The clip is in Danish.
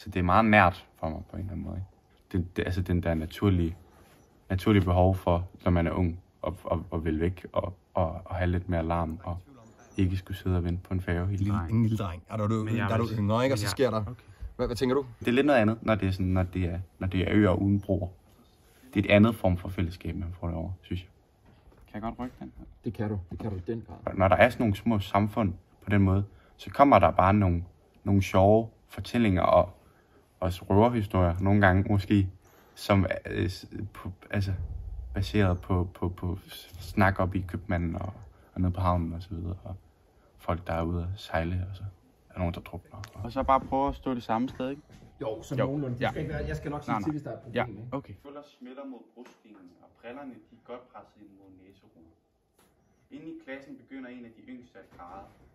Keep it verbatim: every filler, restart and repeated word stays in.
Så det er meget nært for mig på en eller anden måde. Det, det, altså den der naturlige, naturlige behov for, når man er ung, og, og, og vil væk, og, og, og have lidt mere larm, og ikke skulle sidde og vente på en færge hele tiden. En lille dreng. Er du, du, der er du yngre, ikke? Og så sker der... Okay. Hvad, hvad tænker du? Det er lidt noget andet, når det er, sådan, når det er, når det er øer uden broer. Det er et andet form for fællesskab, man får derovre, synes jeg. Kan jeg godt rykke den her? Det kan du. Det kan du i den grad. Når der er sådan nogle små samfund på den måde, så kommer der bare nogle, nogle sjove fortællinger og også røverhistorier, nogle gange måske, som er på, altså, baseret på, på, på snak op i købmanden og, og nede på havnen og så videre. Og folk, der er ude at sejle, og så er nogen, der drukner. Og, og så bare prøve at stå det samme sted, ikke? Jo, så jo. nogenlunde. Ja. Skal være, jeg skal nok sige til, hvis der er et problem, ja. ikke? Okay. Følger smitter mod brystbenet, og brillerne de er godt presset ind mod næseroden. Inde i klassen begynder en af de yngste at græde.